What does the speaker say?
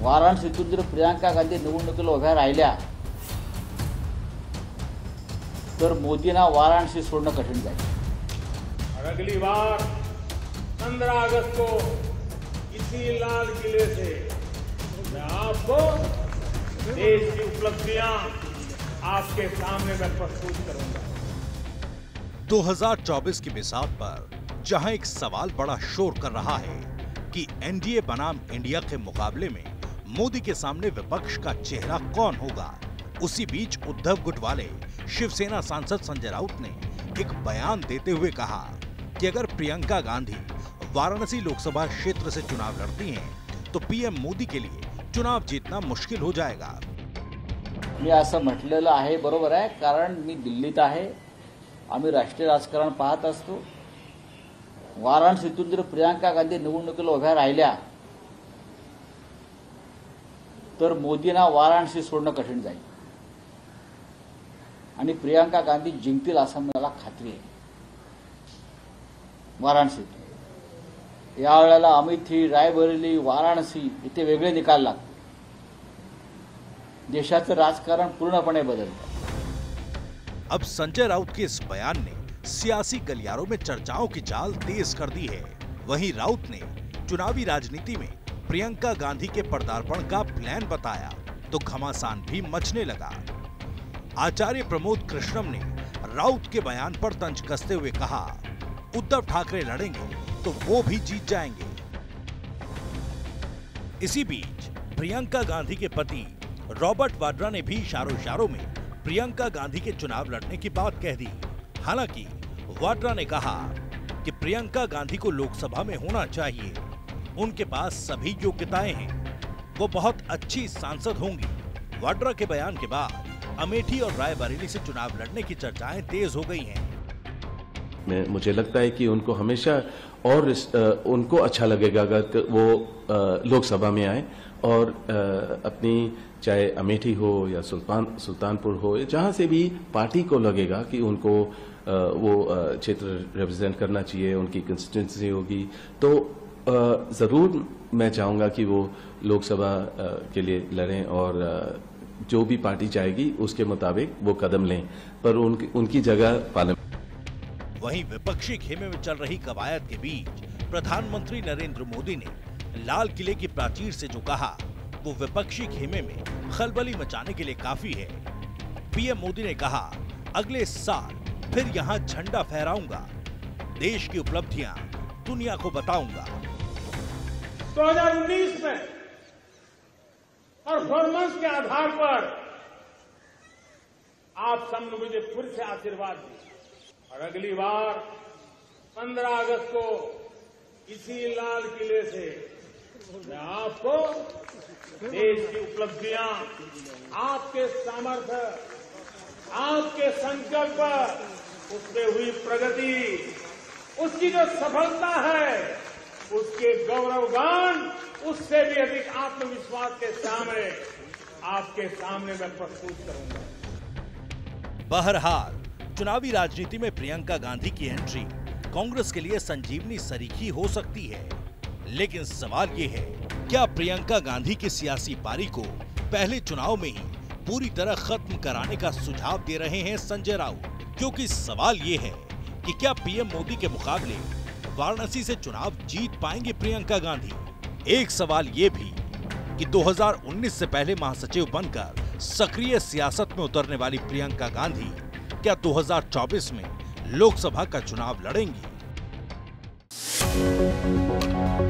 वाराणसीतून जर प्रियंका गांधी निवडणुकीला उभ्या राहिल्या तर मोदींना वाराणसी सोडणं कठीण जाईल। और अगली बार 15 अगस्त को इसी लाल किले से मैं आपको देश की उपलब्धियां आपके सामने मैं प्रस्तुत करूंगा। 2024 की मिसाल पर जहां एक सवाल बड़ा शोर कर रहा है कि एनडीए बनाम इंडिया के मुकाबले में मोदी के सामने विपक्ष का चेहरा कौन होगा, उसी बीच उद्धव गुट वाले शिवसेना सांसद संजय राउत ने एक बयान देते हुए कहा कि अगर प्रियंका गांधी वाराणसी लोकसभा क्षेत्र से चुनाव लड़ती हैं तो पीएम मोदी के लिए चुनाव जीतना मुश्किल हो जाएगा। मी असं म्हटलेलं आहे, बरोबर आहे, कारण मी दिल्लीत आहे, आम्ही राष्ट्रीय राजकारण पाहत असतो। वाराणसीतून जर प्रियंका गांधी निवडणुकीला उभ्या राहिल्या तर मोदींना वाराणसी सोडणं कठीण जाईल आणि प्रियंका गांधी जिंकतील असं मला खात्री आहे। वाराणसीत यावेळेला अमेठी, रायबरेली, वाराणसी इथे वेगळे निकाल लागतील। देशाचं राजकारण पूर्णपणे बदलतं। अब संजय राउत के इस बयान ने सियासी गलियारों में चर्चाओं की चाल तेज कर दी है। वहीं राउत ने चुनावी राजनीति में प्रियंका गांधी के पदार्पण का प्लान बताया तो घमासान भी मचने लगा। आचार्य प्रमोद कृष्णम ने राउत के बयान पर तंज कसते हुए कहा, उद्धव ठाकरे लड़ेंगे तो वो भी जीत जाएंगे। इसी बीच प्रियंका गांधी के पति रॉबर्ट वाड्रा ने भी इशारों में प्रियंका गांधी के चुनाव लड़ने की बात कह दी। हालांकि वाड्रा ने कहा कि प्रियंका गांधी को लोकसभा में होना चाहिए, उनके पास सभी योग्यताएं हैं, वो बहुत अच्छी सांसद होंगी। वाड्रा के बयान के बाद अमेठी और रायबरेली से चुनाव लड़ने की चर्चाएं तेज हो गई हैं। मुझे लगता है कि उनको हमेशा और उनको अच्छा लगेगा अगर वो लोकसभा में आए और अपनी चाहे अमेठी हो या सुल्तानपुर हो, जहां से भी पार्टी को लगेगा कि उनको वो क्षेत्र रिप्रेजेंट करना चाहिए, उनकी कंस्टिट्यूंसी होगी, तो जरूर मैं चाहूंगा कि वो लोकसभा के लिए लड़ें और जो भी पार्टी चाहेगी उसके मुताबिक वो कदम लें, पर उनकी जगह पार्लियामेंट। वहीं विपक्षी खेमे में चल रही कवायद के बीच प्रधानमंत्री नरेंद्र मोदी ने लाल किले की प्राचीर से जो कहा वो विपक्षी खेमे में खलबली मचाने के लिए काफी है। पीएम मोदी ने कहा, अगले साल फिर यहाँ झंडा फहराऊंगा, देश की उपलब्धियां दुनिया को बताऊंगा। 2019 में परफॉर्मेंस के आधार पर आप सबने मुझे फिर से आशीर्वाद दिया और अगली बार 15 अगस्त को इसी लाल किले से मैं आपको देश की उपलब्धियां, आपके सामर्थ्य, आपके संकल्प, उससे हुई प्रगति, उसकी जो सफलता है, उसके गौरवगान, उससे भी अधिक आत्मविश्वास के सामने आपके सामने मैं प्रस्तुत करूंगा। बहरहाल चुनावी राजनीति में प्रियंका गांधी की एंट्री कांग्रेस के लिए संजीवनी सरीखी हो सकती है, लेकिन सवाल ये है, क्या प्रियंका गांधी की सियासी पारी को पहले चुनाव में ही पूरी तरह खत्म कराने का सुझाव दे रहे हैं संजय राउत? क्योंकि सवाल ये है कि क्या पीएम मोदी के मुकाबले वाराणसी से चुनाव जीत पाएंगे प्रियंका गांधी? एक सवाल ये भी कि 2019 से पहले महासचिव बनकर सक्रिय सियासत में उतरने वाली प्रियंका गांधी क्या 2024 में लोकसभा का चुनाव लड़ेंगी?